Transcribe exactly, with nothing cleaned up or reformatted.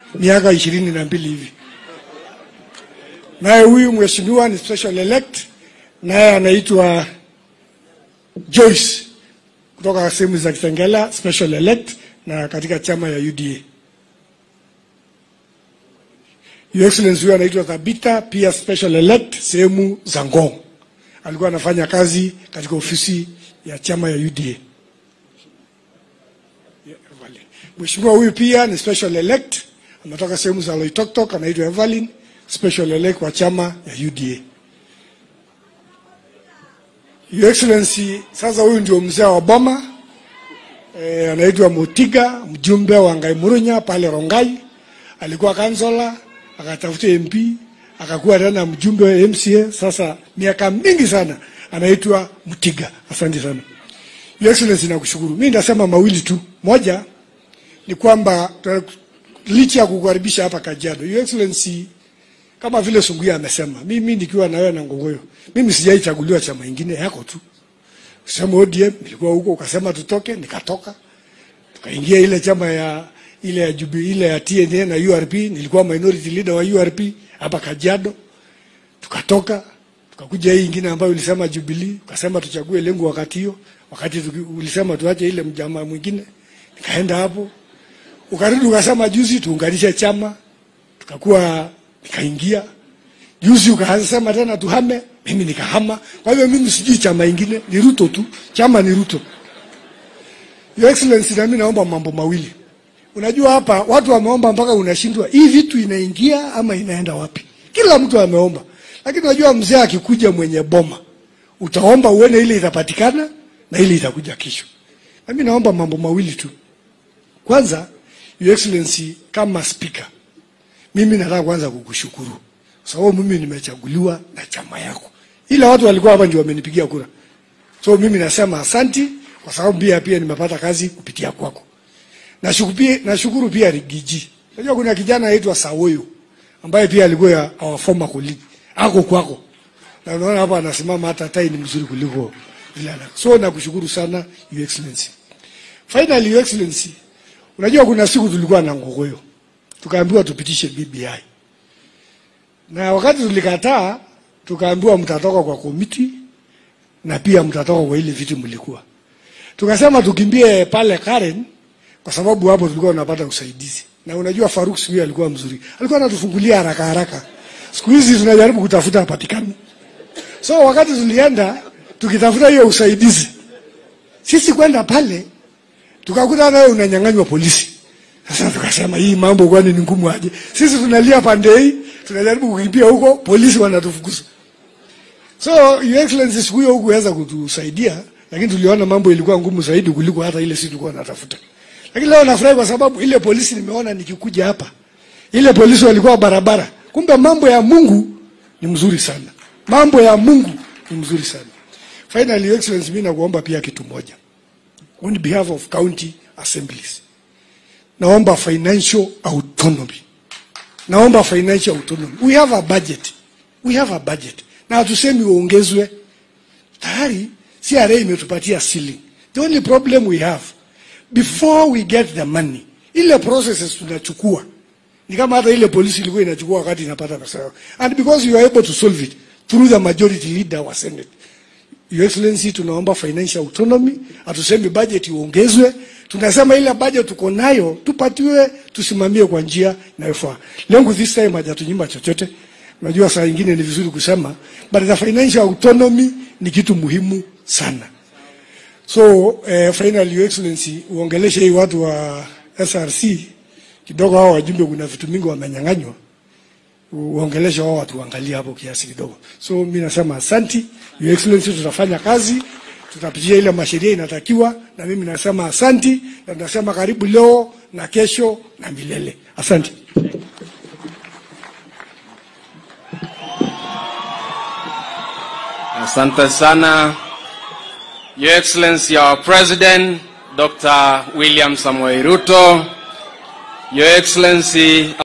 miaka ishirini na mbili hivi. Naye huyu mheshimiwa ni special elect, naye anaitwa Joyce kutoka sehemu za Kitengela, special elect na katika chama ya U D A. Your Excellency huyu anaitwa Thabita, pia special elect sehemu za Ngong. Alikuwa anafanya kazi katika ofisi ya chama ya U D A. Mheshimiwa huyu pia ni special elect, ametoka sehemu za Loitoktok, anaitwa Evelyn, special elect wa chama ya U D A. Your Excellency, sasa huyu ndio mzee wa Boma, e, anaitwa Motiga, mjumbe wa Ngai Murunya pale Rongai. Alikuwa kansala, akatafuta M P, akakuwa tena mjumbe wa M C A, sasa miaka mingi sana anaitwa Mutiga. Asante sana. Your Excellency, nakushukuru. Mimi nitasema mawili tu. Moja ni kwamba licha ya kukaribisha hapa Kajiado, Your Excellency, kama vile Sunguya amesema, mimi nikiwa na wewe na Ngogoyo, mimi sijaichaguliwa chama kingine yako tu. Sema O D M, nilikuwa huko ukasema tutoke, nikatoka. Tukaingia ile chama ya ile ya Jubilee, ile ya T N A na U R P, nilikuwa minority leader wa U R P hapa Kajiado. Tukatoka, tukakuja hii nyingine ambayo ulisema Jubilee, ukasema tuchague Lengo wakati hiyo, wakati ulisema tuache ile mjamaa mwingine. Nikaenda hapo. Ukarudi ukasema juzi tuunganishe chama, tukakuwa nikaingia. Juzi ukasema tena tuhame, mimi nikahama. Kwa hivyo mimi sijui chama ingine, ni Ruto tu. Chama ni Ruto. Your Excellency, na mimi naomba mambo mawili. Unajua hapa watu wameomba mpaka unashindwa hii vitu inaingia ama inaenda wapi. Kila mtu ameomba. Lakini unajua mzee akikuja mwenye boma, utaomba uone ile itapatikana na ile itakuja kesho. Na mimi naomba mambo mawili tu. Kwanza, Your Excellency, kama speaker, mimi nataka kwanza kukushukuru. Sababu mimi nimechaguliwa na chama yako. Ila watu walikuwa hapa ndio wamenipigia kura. So mimi nasema asanti kwa sababu pia pia nimepata kazi kupitia kwako. Nashukuru nashukuru pia Rigiji. Unajua kuna kijana anaitwa Sawoyo ambaye pia alikuwa ya our former colleague. Ako kwako. Na unaona hapa anasimama hata tai ni mzuri kuliko vile ana. So nakushukuru sana Your Excellency. Finally, Your Excellency, unajua kuna siku tulikuwa na Ngogoyo. Tukaambiwa tupitishe B B I. Na wakati tulikataa, tukaambiwa mtatoka kwa komiti na pia mtatoka kwa ile vitu mlikuwa. Tukasema tukimbie pale Karen kwa sababu hapo tulikuwa tunapata usaidizi. Na unajua Faruk siku alikuwa mzuri. Alikuwa anatufungulia haraka haraka. Siku hizi tunajaribu kutafuta patikani. So wakati tulienda tukitafuta hiyo usaidizi, sisi kwenda pale tukakuta nawe unanyang'anywa polisi. Sasa tukasema hii mambo kwani ni ngumu aje? Sisi tunalia pande hii, tunajaribu kukimbia huko, polisi wanatufukuza. So Your Excellency, siku hiyo hukuweza kutusaidia, lakini tuliona mambo ilikuwa ngumu zaidi kuliko hata ile sisi tulikuwa tunatafuta. Lakini leo nafurahi kwa sababu ile polisi nimeona nikikuja hapa. Ile polisi walikuwa barabara. Kumbe mambo ya Mungu ni mzuri sana. Mambo ya Mungu ni mzuri sana. Finally, Your Excellency, mimi nakuomba pia kitu moja. On behalf of county assemblies, naomba financial autonomy. Naomba financial autonomy. We have a budget. We have a budget. Na hatusemi uongezwe. Tayari C R A imetupatia ceiling. The only problem we have, before we get the money, ile processes tunachukua ni kama hata ile polisi ilikuwa inachukua wakati inapata pesa. And because you are able to solve it through the majority leader wa Senate, Your Excellency, tunaomba financial autonomy. Hatusemi budget iongezwe. Tunasema ile budget tuko nayo tupatiwe, tusimamie kwa njia inayofaa. Lengo this time hajatunyima chochote. Unajua saa nyingine ni vizuri kusema, but the financial autonomy ni kitu muhimu sana. So eh, finally, Your Excellency, uongeleshe hii watu wa S R C kidogo, hao wajumbe kuna vitu mingi wamenyang'anywa. Uongeleshe hao watu waangalie hapo kiasi kidogo. So mimi nasema asanti Your Excellency, tutafanya kazi, tutapitia ile masheria inatakiwa, na mimi nasema asanti, na nasema karibu leo na kesho na milele. Asanti. Asante sana Your Excellency, our President Doctor William Samoei Ruto. Your Excellency